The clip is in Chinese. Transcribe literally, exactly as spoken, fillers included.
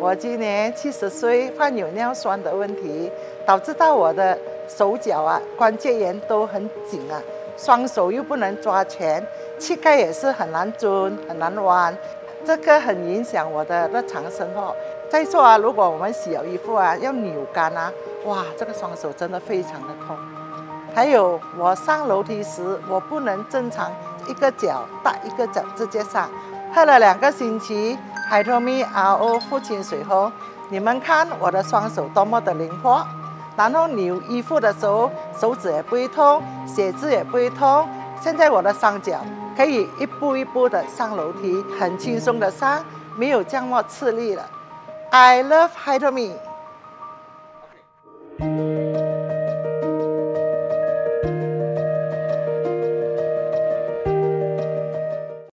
我今年七十岁，患有尿酸的问题，导致到我的手脚啊关节炎都很紧啊，双手又不能抓拳，膝盖也是很难蹲很难弯，这个很影响我的日常生活。再说啊，如果我们洗了衣服啊要扭干啊，哇，这个双手真的非常的痛。还有我上楼梯时，我不能正常一个脚搭一个脚直接上。喝了两个星期 Hydromi R O 父亲水后，你们看我的双手多么的灵活，然后扭衣服的时候手指也不会痛，写字也不会痛。现在我的双脚可以一步一步的上楼梯，很轻松的上，没有这么吃力了。I love Hydromi。